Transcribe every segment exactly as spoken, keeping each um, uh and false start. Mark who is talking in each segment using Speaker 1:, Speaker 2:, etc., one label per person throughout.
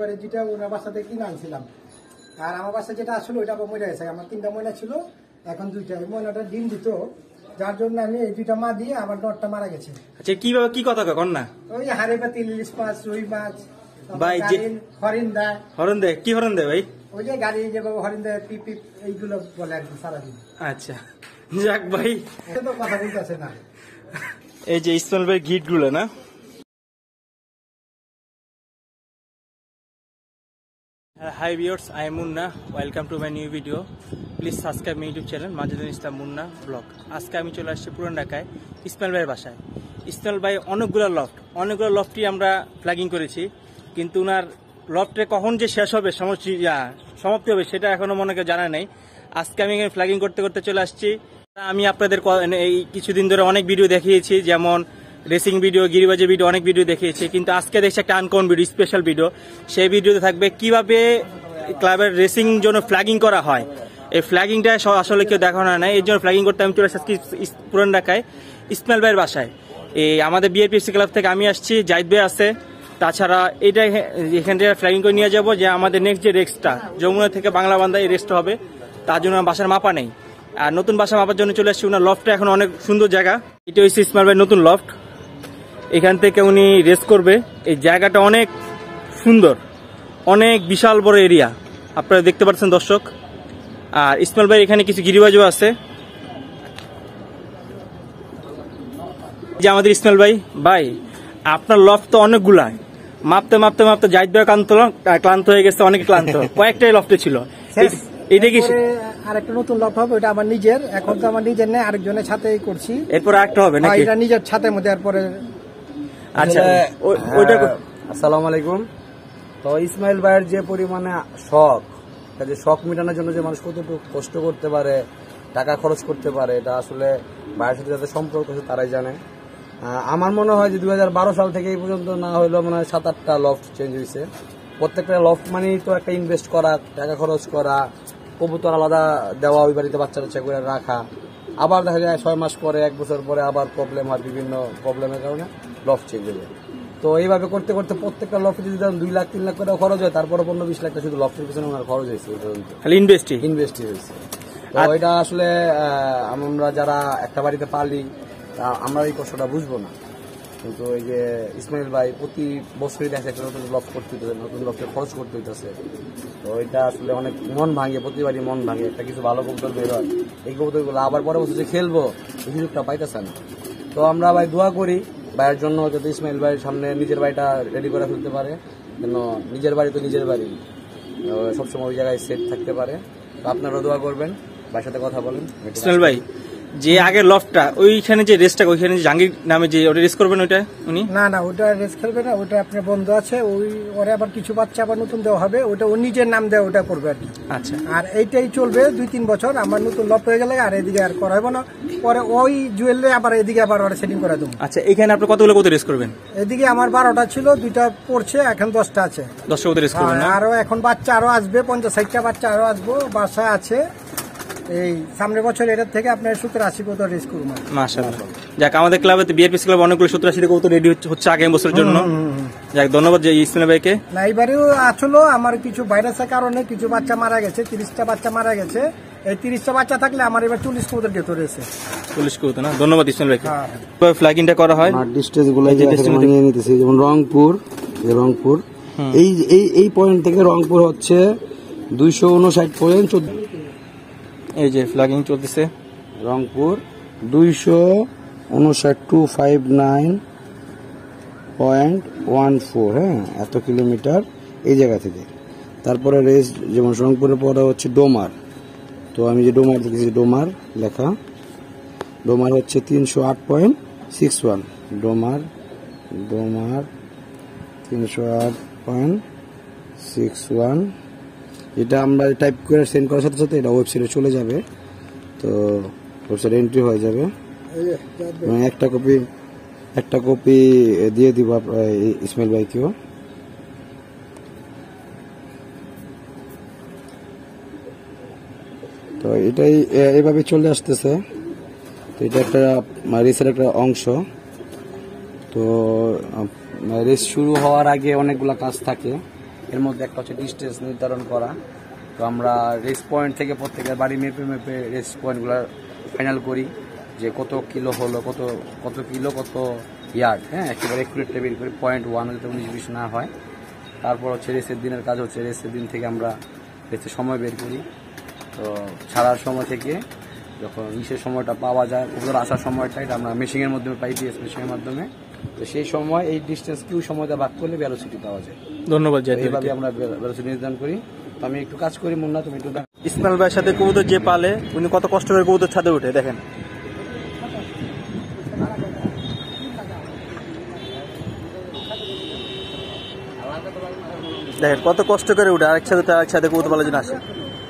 Speaker 1: করে যেটা ওনার বাসা থেকে কিনে আনছিলাম। আর আমার বাসা যেটা আসলে ওইটা আবার মরে গেছে। আমার তিনটা ময়না ছিল, এখন দুইটা। এই ময়নাটা ডিম দিত, যার জন্য আমি এই দুইটা মা দিয়ে আমার নটটা মারা গেছে।
Speaker 2: আচ্ছা কিভাবে কি কথা কন না?
Speaker 1: ওই হাড়ে পাতি, ইলিশ মাছ, রুই মাছ,
Speaker 2: ভাই যে
Speaker 1: হরিণ দেয়।
Speaker 2: হরিণ দেয়? কি হরিণ দেয় ভাই?
Speaker 1: ওই যে গাড়ি যেভাবে হরিণ দেয়, পিপ পিপ এইগুলো বলে আর কি সারাদিন।
Speaker 2: আচ্ছা যাক ভাই,
Speaker 1: তো কথা বলতেছে না।
Speaker 2: এই যে ইসমাইল ভাই গিট গুলো না। Hi viewers, I am Munna. Welcome to my new video. Please subscribe my YouTube channel Majedul Islam Munna blog. আজকে আমি চলে আসছি পুরান ঢাকায় ইসমাইল ভাইয়ের বাসায়। ইসমাইল ভাই অনেকগুলো লফট অনেকগুলো লফটই আমরা ফ্ল্যাগিং করেছি, কিন্তু ওনার লফটে কখন যে শেষ হবে সমাপ্তি হবে সেটা এখনো মনে কেউ জানা নেই। আজকে আমি এখানে ফ্ল্যাগিং করতে করতে চলে আসছি। আমি আপনাদের এই কিছুদিন ধরে অনেক ভিডিও দেখিয়েছি, যেমন রেসিং ভিডিও, গিরিবাজের ভিডিও, অনেক ভিডিও দেখিয়েছি, কিন্তু আজকে দেখছি একটা আনকমন ভিডিও, স্পেশাল ভিডিও। সেই ভিডিওতে থাকবে কিভাবে ক্লাবের রেসিং জন্য ফ্ল্যাগিং করা হয়। এই ফ্ল্যাগিংটা আসলে কেউ দেখানো হয় না, এই জন্য ফ্ল্যাগিং করতে আমি চলে আসছি পুরান ঢাকায় ইসমাইল ভাইয়ের বাসায়। এই আমাদের বিআরপিএফসি ক্লাব থেকে আমি আসছি, জাহিদ ভাই আছে, তাছাড়া এটা এখান থেকে ফ্ল্যাগিং করে নিয়ে যাবো। যে আমাদের নেক্সট যে রেস্টটা যমুনা থেকে বাংলা বান্ধা এই রেস্ট হবে, তার জন্য বাসার মাপা নেই। আর নতুন বাসা মাপার জন্য চলে আসছি। ওনার লফটটা এখন অনেক সুন্দর জায়গা। এটা হচ্ছে ইসমাইল ভাইয়ের নতুন লফট। এখান থেকে উনি রেস করবে। এই জায়গাটা অনেক সুন্দর, অনেক বিশাল বড় এরিয়া, আপনারা দেখতে পাচ্ছেন দর্শক। আর ইসমাইল ভাই এখানে কিছু গিরিবাজও আছে। যে আমাদের ইসমাইল ভাই, ভাই আপনার লফট তো অনেকগুলা, মাপতে মাপতে মাপতে জাহিদ ভাই ক্লান্ত ক্লান্ত হয়ে গেছে, অনেক ক্লান্ত। কয়েকটাই লফটে ছিল। এটা কি
Speaker 1: আরেকটা নতুন লফট হবে? ওটা আমার নিজের, এখন তো আমার নিজের নেই, আরেকজনের সাথে করছি।
Speaker 2: এরপর আরেকটা হবে নাকি?
Speaker 1: এটা নিজের ছাদের মধ্যে। এরপরে
Speaker 2: আচ্ছা,
Speaker 3: আসসালামু আলাইকুম। তো ইসমাইল ভাইয়ের যে পরিমাণে শখ, যে শখ মেটানোর জন্য যে মানুষ কতটুকু কষ্ট করতে পারে, টাকা খরচ করতে পারে, এটা আসলে ভাইয়ের সাথে যাদের সম্পর্ক আছে তারাই জানে। আমার মনে হয় যে দুই হাজার বারো সাল থেকে এই পর্যন্ত না হইলেও মনে হয় সাত আটটা লফট চেঞ্জ হয়েছে। প্রত্যেকটা লফট মানেই তো একটা ইনভেস্ট করা, টাকা খরচ করা, কবুতর আলাদা দেওয়া, ওই বাড়িতে বাচ্চা বাচ্চা করে রাখা, আবার দেখা যায় ছয় মাস পরে, এক বছর পরে আবার প্রবলেম হয়, বিভিন্ন প্রবলেমের কারণে লফট চেঞ্জ হয়ে যায়। তো এইভাবে করতে করতে প্রত্যেকটা লফটে যদি দুই লাখ তিন লাখ করে খরচ হয়, তারপরে পনেরো বিশ লাখ শুধু লফটের পিছনে ওনার খরচ হয়েছে, ইনভেস্টি ইনভেস্টি হয়েছে। তো এটা আসলে আমরা যারা একটা বাড়িতে পালি আমরা এই কষ্টটা বুঝবো না, কিন্তু এই যে ইসমাইল ভাই প্রতি বছরই দেখে একটা নতুন লফট করতে হইতেছে, নতুন লফটে খরচ করতে হইতেছে। তো এটা আসলে অনেক মন ভাঙে, প্রতিবারই মন ভাঙে। একটা কিছু ভালো কবুতর বের হয়, এই কবুতরগুলো আবার পরে বছর যে খেলবো এই সুযোগটা পাইতেছে না। তো আমরা ভাই দোয়া করি ভাইয়ের জন্য, যাতে ইসমাইল ভাইয়ের সামনে নিজের বাড়িটা রেডি করে ফেলতে পারে, যেন নিজের বাড়ি তো নিজের বাড়ি, সবসময় ওই জায়গায় সেট থাকতে পারে। তো আপনারাও দোয়া করবেন, ভাইয়ের সাথে কথা বলেন।
Speaker 2: ইসমাইল ভাই যে আগের লফটটা, ওইখানে যে রেসটা, ওইখানে জাহাঙ্গীর নামে যে ওটা রেস করবেন, ওইটা উনি
Speaker 1: না না ওটা রেস খেলবে না, ওটা আপনার বন্ধ আছে। ওই ওরে আবার কিছু বাচ্চা আবার নতুন দেওয়া হবে, ওটা ও নিজের নাম দেওয়া, ওটা করবে আর কি।
Speaker 2: আচ্ছা,
Speaker 1: আর এইটাই চলবে দুই তিন বছর। আমার নতুন লফট হয়ে গেলে আর এদিকে আর করা হবে না, পরে ওই জুয়েলে আবার এদিকে আবার ওরা সেটিং করে দেবো।
Speaker 2: আচ্ছা, এখানে আপনি কতগুলো কত রেস করবেন?
Speaker 1: এদিকে আমার বারোটা ছিল, দুইটা পড়ছে, এখন দশটা আছে।
Speaker 2: দশটা কত রেস করবেন?
Speaker 1: আরো এখন বাচ্চা আরো আসবে, পঞ্চাশ ষাটটা বাচ্চা আরো আসবো, বাসায় আছে। এই সামনের বছর এটার থেকে আপনার সত্তর আশি কত রেস করুন।
Speaker 2: মাশাআল্লাহ। যাক, আমাদের ক্লাবে বিআরপিএস ক্লাব অনেকগুলো সত্তর আশি কত রেডি হচ্ছে আগামী বছরের জন্য। যাক, ধন্যবাদ যে ইসমাইল ভাইকে।
Speaker 1: না, এইবারেও আসলো আমার কিছু ভাইরাসের কারণে কিছু বাচ্চা মারা গেছে, তিরিশটা বাচ্চা মারা গেছে। এই তিরিশটা বাচ্চা থাকলে আমার এবার চল্লিশ কবুতর গেত রয়েছে।
Speaker 2: চল্লিশ কবুতর না? ধন্যবাদ ইসমাইল ভাইকে। ফ্ল্যাগিংটা করা হয়
Speaker 3: ডিস্টেন্স গুলো নিয়ে নিতেছি, যেমন রংপুর, রংপুর এই এই পয়েন্ট থেকে রংপুর হচ্ছে দুইশো উনষাট পয়েন্ট চোদ্দ।
Speaker 2: এই যে ফ্ল্যাগিং চলতেছে,
Speaker 3: রংপুর দুইশো উনষাট two five nine point one four. হ্যাঁ, এত কিলোমিটার এই জায়গা থেকে। তারপরে রেস যেমন রংপুরের পরে হচ্ছে ডোমার। তো আমি যে ডোমার দেখেছি, ডোমার লেখা, ডোমার হচ্ছে তিনশো আট point six one. Domar Domar তিনশো আট পয়েন্ট সিক্স ওয়ান। এটা আমরা টাইপ করে সেন্ড করার সাথে সাথে এটা ওয়েবসাইটে চলে যাবে। তো ওয়েবসাইটে এন্ট্রি হয়ে যাবে। একটা কপি একটা কপি দিয়ে দিব ইসমাইল ভাইকেও। তো এটাই এইভাবে চলে আসতেছে। তো এটা একটা রেসের একটা অংশ। তো রেস শুরু হওয়ার আগে অনেকগুলা কাজ থাকে, এর মধ্যে একটা হচ্ছে ডিস্টেন্স নির্ধারণ করা। তো আমরা রেস পয়েন্ট থেকে প্রত্যেকের বাড়ি মেপে মেপে রেস পয়েন্টগুলো ফাইনাল করি যে কত কিলো হলো, কত কত কিলো কত ইয়ার্ড, হ্যাঁ একেবারে একুরেট বের করি, পয়েন্ট ওয়ান যাতে উনিশ বিশ না হয়। তারপর হচ্ছে রেসের দিনের কাজ হচ্ছে রেসের দিন থেকে আমরা রেসের সময় বের করি। তো ছাড়ার সময় থেকে যখন ইসের সময়টা পাওয়া যায়, ওগুলোর আসার সময়টা এটা আমরা মেশিনের মাধ্যমে পাই, পিএস মেশিনের মাধ্যমে। তো সেই সময় এই ডিস্টেন্স কিউ সময়টা ভাগ করলে ভেলোসিটি পাওয়া যায়।
Speaker 2: ধন্যবাদ জাহিদ ভাই।
Speaker 3: এইভাবে আমরা ভেলোসিটি নির্ধারণ করি। তো আমি একটু কাজ করি, মুন্না তুমি একটু দেখ।
Speaker 2: ইসমাইল ভাইয়ের সাথে কবুতর যে পালে উনি কত কষ্ট করে কবুতর ছাদে উঠে দেখেন। দেখেন কত কষ্ট করে উঠে আরেক সাথে আরেক সাথে কবুতর পালার জন্য আসে।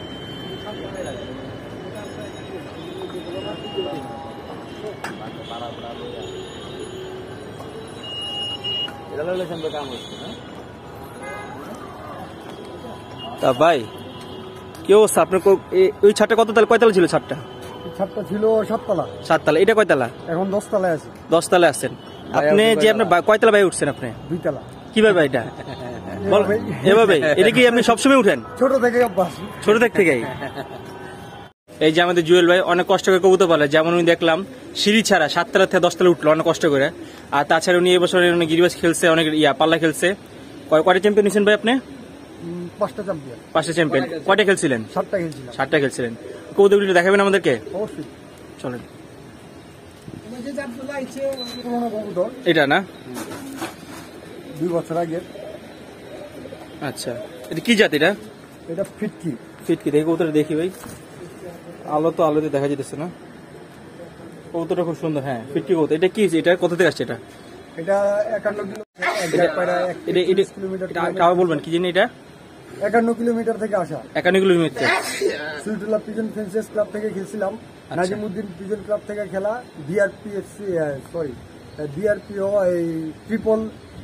Speaker 2: তা ভাই কি অবস্থা আপনার? ওই ছাদটা কত তালা, কয়তলা ছিল ছাদটা?
Speaker 1: ছাদটা ছিল সাততলা,
Speaker 2: সাততলা। এটা কয়তলা?
Speaker 1: এখন দশতলায় আছে।
Speaker 2: দশতলায় আছেন আপনি। যে আপনার বা- কয়তলা ভাই উঠছেন আপনি?
Speaker 1: দুইতলা।
Speaker 2: কিভাবে ভাই এটা? বল- এভাবে? এটা কি আপনি সবসময় উঠেন?
Speaker 1: ছোট থেকে অভ্যাস।
Speaker 2: ছোট থেকে থেকেই? এই যে আমাদের জুয়েল ভাই অনেক কষ্ট করে কবুতর পালে, যেমন উনি দেখলাম সিঁড়ি ছাড়া সাততলা থেকে দশতলা উঠলো অনেক কষ্ট করে। আর তাছাড়া উনি এবছর উনি গিরিবাজ খেলছে, অনেক ইয়া পাল্লা খেলছে। কয়- কয়টা চ্যাম্পিয়ন নিয়েছেন ভাই আপনি?
Speaker 1: উম, পাঁচটা চ্যাম্পিয়ন,
Speaker 2: পাঁচটা চ্যাম্পিয়ন। কয়টা খেলছিলেন?
Speaker 1: সাতটা খেলছিলাম।
Speaker 2: সাতটা খেলছিলেন। কবুতরগুলো দেখাবেন আমাদেরকে?
Speaker 1: অবশ্যই।
Speaker 2: চলেন।
Speaker 1: এই যে জাতগুলো আইছে, পুরোনো কবুতর,
Speaker 2: এটা না?
Speaker 1: দুই বছর আগে।
Speaker 2: আচ্ছা, এটা কি জাত? এটা
Speaker 1: এটা ফিটকি।
Speaker 2: ফিটকি। দেখি কবুতরটা দেখি ভাই। আলো তো আলোতে দেখা যেতেছে না। কবুতরটা খুব সুন্দর। হ্যাঁ ফিটকি কবুতর। এটা কি? এটা কোথা থেকে আসছে এটা?
Speaker 1: এটা একান্ন কিলো
Speaker 2: এটা এটা
Speaker 1: কিলোমিটার
Speaker 2: এটা কাউকে বলবেন কি জানি? এটা
Speaker 1: একান্ন কিলোমিটার থেকে আসা।
Speaker 2: একান্ন kilometre.
Speaker 1: Suitullah pigeon fanciers club থেকে খেলছিলাম, নাজিমুদ্দিন পিজন ক্লাব থেকে খেলা, বিআরপিএফসি সরি বিআরপিও এই ট্রিপল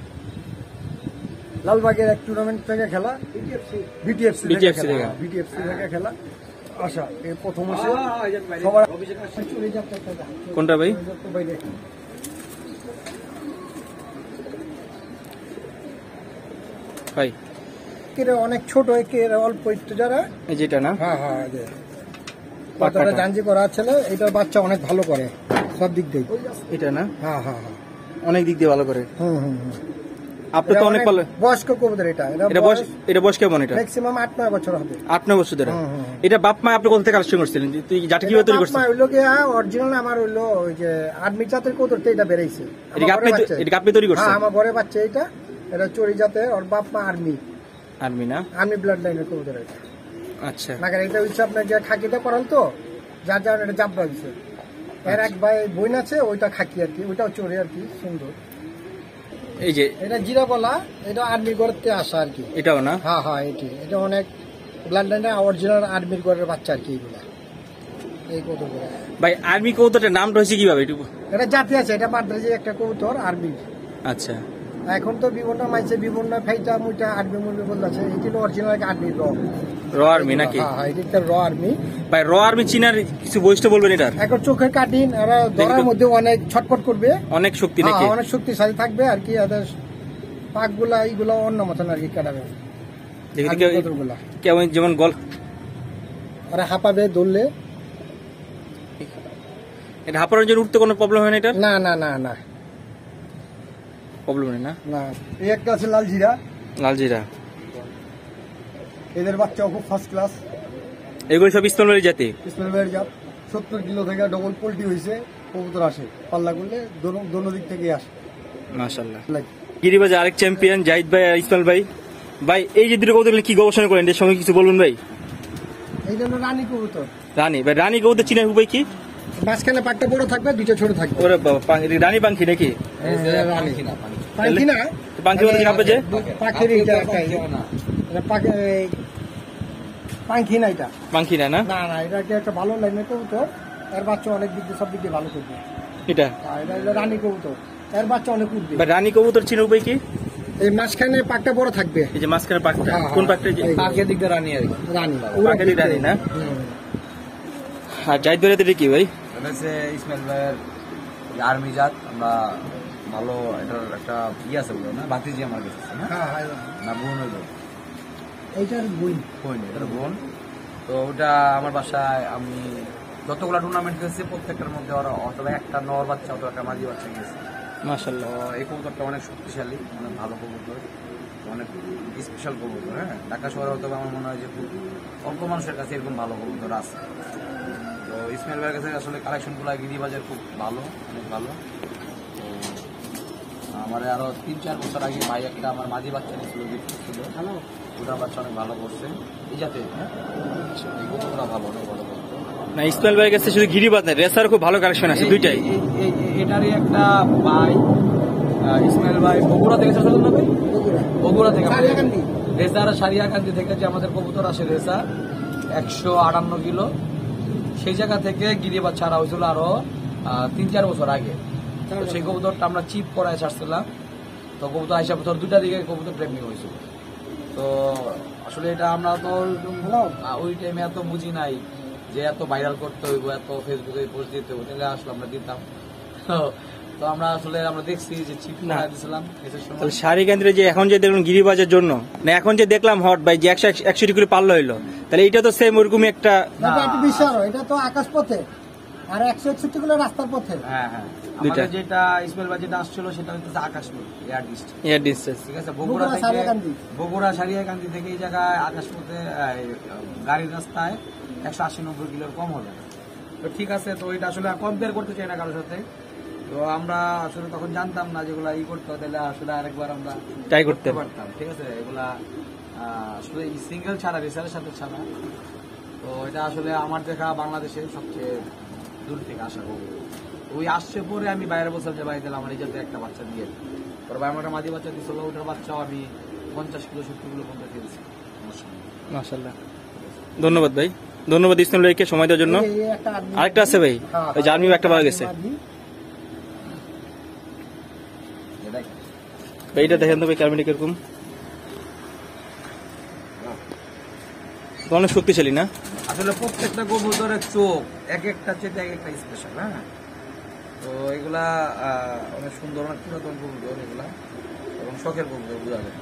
Speaker 1: লালবাগের এক টুর্নামেন্ট থেকে খেলা, বিটিএফসি
Speaker 2: বিটিএফসি থেকে।
Speaker 1: বিটিএফসি থেকে খেলা আসা। এই প্রথম আসে সবার
Speaker 2: কোনটা ভাই? ভাই
Speaker 1: একের অনেক ছোট, একের অল্প একটু যারা।
Speaker 2: এই যেটা না?
Speaker 1: হ্যাঁ হ্যাঁ, বাচ্চাটা জাঞ্জি করা ছেলে, এটার বাচ্চা অনেক ভালো করে সব দিক দিয়ে।
Speaker 2: এটা না?
Speaker 1: হ্যাঁ হ্যাঁ হ্যাঁ,
Speaker 2: অনেক দিক দিয়ে ভালো করে।
Speaker 1: হুম হুম হুম।
Speaker 2: আপনি তো অনেক পালে।
Speaker 1: বয়স্ক কবুতর এটা।
Speaker 2: এটা বয়স, এটা বয়স কেমন? এটা
Speaker 1: ম্যাক্সিমাম আট নয় বছর হবে।
Speaker 2: আট নয় বছর ধরে।
Speaker 1: হুম, হুম।
Speaker 2: এটা বাপ মা আপনি কোথা থেকে কালেকশন করছিলেন? তুই জাতি কিভাবে তৈরি করছিস?
Speaker 1: হইলো কি অরিজিনাল আমার হইলো ওই যে আর্মি জাতের কবুতর, এটা বেরাইছে।
Speaker 2: এটা কি আপনি এটা কি আপনি তৈরি করছেন?
Speaker 1: হ্যাঁ, আমার ঘরে বাচ্চা এটা। এটা চড়ি জাতের, ওর বাপ মা আর্মি,
Speaker 2: আর্মি না?
Speaker 1: আর্মি ব্লাড লাইনের কবুতর এটা।
Speaker 2: আচ্ছা।
Speaker 1: না কেন এটা হচ্ছে আপনার যে খাকিটা করাল তো, যার যার এটা জাব্বা হয়েছে। এর এক ভাই বোন আছে, ওইটা খাকি আর কি, ওইটাও চড়ে আর কি, সুন্দর।
Speaker 2: এই যে
Speaker 1: এটা জিরা বলা, এটা আর্মির ঘরেতে আসা আর কি।
Speaker 2: এটাও না?
Speaker 1: হ্যাঁ হ্যাঁ, এটি এটা অনেক ব্লাড লাইনের অরিজিনাল আর্মির ঘরের বাচ্চা আর কি এগুলা। এই কবুতর
Speaker 2: ভাই আর্মি কবুতরটার নামটা হয়েছে কিভাবে একটু?
Speaker 1: এটা জাতি আছে, এটা মাদ্রাজে একটা কবুতর আর্মি।
Speaker 2: আচ্ছা।
Speaker 1: এখন তো বিভিন্ন মাইছে বিভিন্ন ফাইটা মুইটা আর্মি মুরগি বলছে, এটি অরিজিনাল আর্মি র
Speaker 2: র আর্মি নাকি?
Speaker 1: হ্যাঁ, এটা র আর্মি।
Speaker 2: ভাই র আর্মি চিনার কিছু বৈশিষ্ট্য বলবেন এটার?
Speaker 1: এখন চোখের কাটিন, এরা ধরার মধ্যে অনেক ছটফট করবে,
Speaker 2: অনেক শক্তি নাকি?
Speaker 1: হ্যাঁ, অনেক শক্তিশালী থাকবে আর কি। এদের পাকগুলা এইগুলা অন্য মতন আর কি কাটাবে।
Speaker 2: দেখি কেমন, যেমন গল
Speaker 1: ওরা হাঁপাবে ধরলে।
Speaker 2: এটা হাঁপানোর জন্য উঠতে কোনো প্রবলেম হয় না এটার?
Speaker 1: না না না না
Speaker 2: প্রবলেম নেই না?
Speaker 1: না। এই একটা আছে লাল জিরা,
Speaker 2: লালজিরা।
Speaker 1: এদের বাচ্চাও খুব ফার্স্ট ক্লাস।
Speaker 2: এগুলো সব ইসলামের জাতি।
Speaker 1: ইসমাইলের জাত, সত্তর কিলো থেকে ডবল পোল্ট্রি হয়েছে কবুতর আসে, পাল্লা করলে দোনো দিক থেকে আসে।
Speaker 2: মাশাআল্লাহ। গিরিবাজে আরেক চ্যাম্পিয়ন জাহিদ ভাই আর ইসমাইল ভাই। ভাই এই যে দুটো কবুতর কি গবেষণা করেন, এর সঙ্গে কিছু বলবেন ভাই?
Speaker 1: এই জন্য রানী কবুতর।
Speaker 2: রানী ভাই, রানী কবুতর চিনার উপায় কি?
Speaker 1: মাঝখানে পাকটা বড় থাকবে, দুটো ছোট থাকবে।
Speaker 2: ওরে বাবা, পাখি রানী পাখি নাকি?
Speaker 1: পাখি না, পাখি না,
Speaker 2: পাখি বলতে কি আপনি যে
Speaker 1: পাখির এটা একটা এটা পাখি, পাখি না এটা,
Speaker 2: পাখি না না?
Speaker 1: না না, এটা কি একটা ভালো লাইনের কবুতর। এর বাচ্চা অনেক দিক দিয়ে সব দিক দিয়ে ভালো করবে।
Speaker 2: এটা
Speaker 1: আর এটা হলো রানী কবুতর, এর বাচ্চা অনেক উঠবে।
Speaker 2: ভাই রানী কবুতর চিনার উপায় কি?
Speaker 1: এই মাঝখানে পাকটা বড় থাকবে।
Speaker 2: এই যে মাঝখানে পাখটা,
Speaker 1: হ্যাঁ,
Speaker 2: কোন
Speaker 1: হ্যাঁ,
Speaker 2: পাখটা?
Speaker 1: এই
Speaker 3: পাখির দিক দিয়ে রানী আর কি।
Speaker 1: রানী,
Speaker 2: পাখির রানী না?
Speaker 1: হুম।
Speaker 2: আর জাহিদ ভাই এটা কি ভাই?
Speaker 3: এটা হচ্ছে ইসমাইল ভাইয়ের আর্মি জাত। আমরা ভালো এটার একটা ই আছে বলো না, বাতিজি আমার কাছে আছে না?
Speaker 1: হ্যাঁ হ্যাঁ,
Speaker 3: না বোন হইল
Speaker 1: এইটার বই
Speaker 3: বোন, এটার বোন। তো ওটা আমার বাসায় আমি যতগুলো টুর্নামেন্ট খেলছি প্রত্যেকটার মধ্যে ওরা অথবা একটা নর বাচ্চা অথবা একটা মাঝি বাচ্চা গেছে।
Speaker 2: মাশাআল্লাহ।
Speaker 3: তো এই কবুতরটা অনেক শক্তিশালী, অনেক ভালো কবুতর, অনেক স্পেশাল কবুতর। হ্যাঁ, ঢাকা শহরে হয়তো আমার মনে হয় যে খুব অল্প মানুষের কাছে এরকম ভালো কবুতর আছে। তো ইসমাইল ভাইয়ের কাছে আসলে কালেকশনগুলো গিরিবাজার খুব ভালো, অনেক ভালো। তো আমার আরো তিন চার বছর আগে ভাই একটা আমার মাঝি বাচ্চা নিয়েছিল, গিফট ছিল, ওটার বাচ্চা অনেক ভালো করছে এই জাতে। হ্যাঁ, এই কবুতরটা ভালো, অনেক ভালো কবুতর।
Speaker 2: না, ইসমাইল ভাইয়ের কাছে শুধু গিরিবাজ না, রেসার খুব ভালো কালেকশন আছে দুইটাই।
Speaker 3: এই- এই- এই- এটারই একটা ভাই আহ, ইসমাইল ভাই বগুড়া থেকে চাষ হবে,
Speaker 1: বগুড়া
Speaker 3: বগুড়া থেকে
Speaker 1: সারিয়াকান্দি।
Speaker 3: রেসার সারিয়াকান্দি থেকে যে আমাদের কবুতর আসে রেসা একশো আটান্ন কিলো, সেই জায়গা থেকে গিরিবাজ ছাড়া হয়েছিল আরো আহ, তিন চার বছর আগে। তো সেই কবুতরটা আমরা চিপ করায় ছাড়ছিলাম। তো কবুতর আইসা বছর দুটা দিকে কবুতর প্রেমিক হয়েছিল। তো আসলে এটা আমরা তো আহ, ওই টাইমে এত বুঝি নাই যে এত ভাইরাল করতে হইব, এত ফেসবুকে পোস্ট দিতে হইব, তাহলে আসলে আমরা দিতাম। তো- তো আমরা আসলে আমরা দেখছি যে চিপ
Speaker 2: না।
Speaker 3: করাই দিয়েছিলাম এসের সময়।
Speaker 2: তাহলে শাড়ি কেন্দ্রে যে এখন যে দেখলাম গিরিবাজের জন্য, না এখন যে দেখলাম হট ভাই যে একশো একশো ডিগ্রি পাল্লা হইলো, তাহলে এটা তো সেম ওরকমই একটা।
Speaker 1: এটা একটু বিশাল, এটা তো আকাশ পথে, আর একশো একষট্টি গুলো রাস্তার পথে।
Speaker 3: হ্যাঁ হ্যাঁ,
Speaker 2: দুইটা।
Speaker 3: আমাদের যেটা ইসমাইল ভাই যেটা আসছিল সেটা হচ্ছে আকাশপুর এয়ার ডিস্ট।
Speaker 2: Air distance.
Speaker 3: ঠিক আছে,
Speaker 1: বগুড়া
Speaker 3: বগুড়া থেকে
Speaker 1: সারিয়াকান্দি।
Speaker 3: বগুড়া সারিয়াকান্দি থেকে এই জায়গায় আকাশপথে এই, গাড়ির রাস্তায় একশো আশি নব্বই কিলোর কম হবে। তো ঠিক আছে, তো এটা আসলে কম্পেয়ার করতে চাই না কারোর সাথে। তো আমরা আসলে তখন জানতাম না যেগুলা ই করতে হয়, তাহলে আসলে আরেকবার আমরা
Speaker 2: ট্রাই করতে
Speaker 3: পারতাম। ঠিক আছে, এগুলা আহ, আসলে সিঙ্গেল ছাড়া রেসারের সাথে ছাড়া। তো এটা আসলে আমার দেখা বাংলাদেশের সবচেয়ে দূর থেকে আসা কবুতর। ওই আসছে পরে আমি বাইরে বলছিলাম যে ভাই তাহলে আমার এই জাতীয় একটা বাচ্চা দিয়ে দিন। পরে ভাই আমার একটা মাঝি বাচ্চা দিয়েছিল, ওটার বাচ্চাও আমি পঞ্চাশ কিলো সত্তর কিলো পর্যন্ত খেয়েছি।
Speaker 2: মাশাআল্লাহ। ধন্যবাদ ভাই, ধন্যবাদ ইসমাইল ভাইকে সময় দেওয়ার জন্য।
Speaker 1: এই যে একটা আর্মি-
Speaker 2: আরেকটা আছে ভাই,
Speaker 1: হ্যাঁ,
Speaker 2: ওই যে আর্মি একটা পাওয়া গেছে
Speaker 1: আর্মি।
Speaker 3: এটা
Speaker 2: ভাই, এটা দেখেন তো ভাই ক্যামেরা কিরকম, অনেক শক্তিশালী না?
Speaker 3: আসলে প্রত্যেকটা কবুতরের চোখ এক একটা চেয়ে এক একটা স্পেশাল। হ্যাঁ, তো এগুলা আহ, অনেক সুন্দর, অনেক পুরাতন কবুতর এগুলা, এবং শখের কবুতর বোঝা যায়।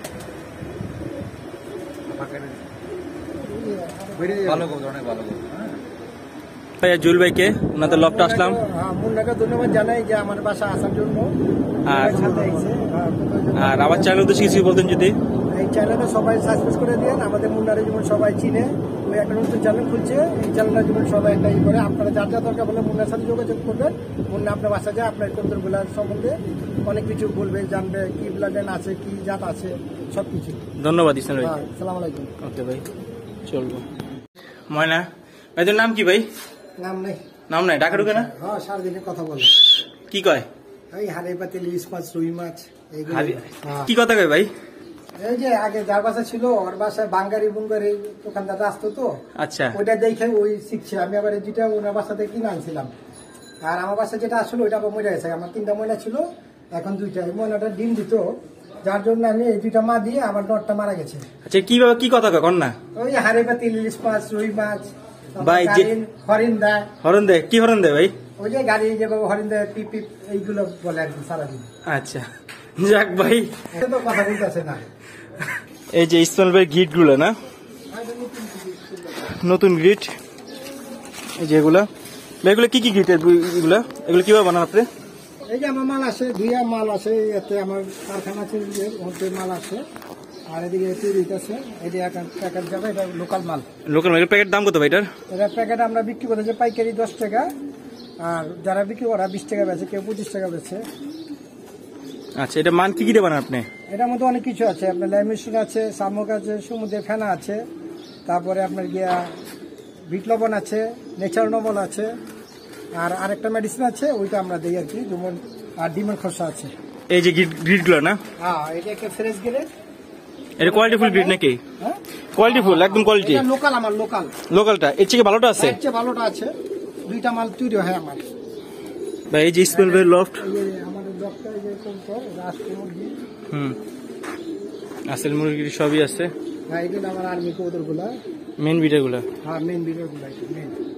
Speaker 3: ভালো কবুতর, অনেক ভালো কবুতর। হ্যাঁ,
Speaker 2: ভাই জুল ভাইকে ওনাদের লফটে আসলাম।
Speaker 1: হ্যাঁ, মুন্নাকে ধন্যবাদ জানাই যে আমার বাসা আসার জন্য।
Speaker 2: আর-
Speaker 1: সাথে আইছে, হ্যাঁ,
Speaker 2: আর আমার চ্যানেল তো কিছু বলতেন যদি।
Speaker 1: এই চ্যানেলে সবাই সাবস্ক্রাইব করে দেন। আমাদের মুন্নারে যেমন সবাই চিনে, ওই একটা নতুন চ্যানেল খুলছে, এই চ্যানেলটা যেমন সবাই একটা ই করে। আপনারা যার যা দরকার বলে মুন্নার সাথে যোগাযোগ করবেন। মুন্না আপনার বাসা যায়, আপনার কবুতরগুলা সম্বন্ধে অনেক কিছু বলবে, জানবে কি ব্লাডেন আছে, কি জাত আছে, সবকিছু।
Speaker 2: ধন্যবাদ ইসমাইল ভাই।
Speaker 1: হ্যাঁ, সালাম আলাইকুম।
Speaker 2: ওকে ভাই, চলবো। ময়না ভাই, তোর নাম কি ভাই?
Speaker 1: নাম নেই,
Speaker 2: নাম নাই, ঢাকা ঢুকে না?
Speaker 1: হ্যাঁ, সারাদিনে কথা বলে।
Speaker 2: কি কয়?
Speaker 1: এই হাড়ে পাতি, ইলিশ মাছ, রুই মাছ, এইগুলো।
Speaker 2: হারি-
Speaker 1: হ্যাঁ।
Speaker 2: কি কথা কয় ভাই?
Speaker 1: এই যে আগে যার বাসা ছিল, ওর বাসায় বাঙ্গারি বুঙ্গারি দোকানদার আসতো তো,
Speaker 2: আচ্ছা,
Speaker 1: ওইটা দেখে ওই শিখছে। আমি আবার এই যেটা ওনার বাসা থেকে কিনে আনছিলাম, আর আমার বাসায় যেটা আসলো ওইটা আবার মরে গেছে। আমার তিনটা ময়না ছিল, এখন দুইটা। এই ময়নাটা ডিম দিত, যার জন্য আমি এই দুইটা মা দিয়ে আমার নটটা মারা গেছে।
Speaker 2: আচ্ছা, কিভাবে কি কথা কয় কন না
Speaker 1: ওই হাড়ে পাতি, ইলিশ মাছ, রুই মাছ,
Speaker 2: ভাই, যে-
Speaker 1: হরিণ, হরিণ দেয়,
Speaker 2: হরণ দে, কি হরণ দে ভাই?
Speaker 1: ওই যে গাড়ি যেভাবে হরিণ দেয়, পিপ পিপ, এইগুলো বলে আর কি সারাদিন।
Speaker 2: আচ্ছা, যাক ভাই,
Speaker 1: এটা তো কথা বলতেছে না।
Speaker 2: এই যে ইসমাইল ভাই গিট গুলো না, নতুন গ্রিট, এই যে এগুলা ভাই, এগুলো কি কি গ্রিট এগুলা, এগুলো কিভাবে বানান আপনি?
Speaker 1: এই যে আমার মাল আসে, দুইয়া মাল আসে, এতে আমার কারখানা আছে, যে ওতে মাল আসে, আর এদিকে তৈরি আছে। এটা একটা প্যাকেট যাবে, এটা লোকাল মাল।
Speaker 2: লোকাল মার্কেট প্যাকেট দাম কত ভাই এটার?
Speaker 1: এটা প্যাকেট আমরা বিক্রি করতেছি পাইকারি দশ টাকা, আর যারা বিক্রি করা বিশ টাকা বেছে, কেউ পঁচিশ টাকা বেছে।
Speaker 2: আচ্ছা, এটা মান কি কি দিয়ে বানান আপনি?
Speaker 1: এটার মধ্যে অনেক কিছু আছে, আপনার ল্যামিনেশন আছে, শামুক আছে, সমুদ্রের ফেনা আছে, তারপরে আপনার গিয়া বিট লবণ আছে, নেচার নবল আছে, আর আরেকটা মেডিসিন আছে, ওইটা আমরা দিই আর কি, যেমন আর ডিমের খোসা আছে।
Speaker 2: এই যে গ্রিট গ্রিট গুলো না,
Speaker 1: হ্যাঁ, এটা একটা ফ্রেশ গ্রেড।
Speaker 2: এটা কোয়ালিটি ফুল গ্রিট নাকি?
Speaker 1: হ্যাঁ,
Speaker 2: কোয়ালিটি ফুল, একদম কোয়ালিটি।
Speaker 1: এটা লোকাল, আমার লোকাল।
Speaker 2: লোকালটা এর থেকে ভালোটা আছে
Speaker 1: এর চেয়ে ভালোটা আছে, দুইটা মাল তৈরি হয় আমার।
Speaker 2: ভাই। এই যে ইসমাইল ভাই লফট,
Speaker 1: এই যে আমাদের ডক্টর, এই যে কবুতর, রাষ্ট্রীয় মুরগি,
Speaker 2: হুম, আসল মুরগি সবই আছে,
Speaker 1: হ্যাঁ, এগুলো আমার আর্মি কবুতর গুলা।
Speaker 2: মেন বিটা গুলা।
Speaker 1: হ্যাঁ, মেন বিডার গুলা, মেন।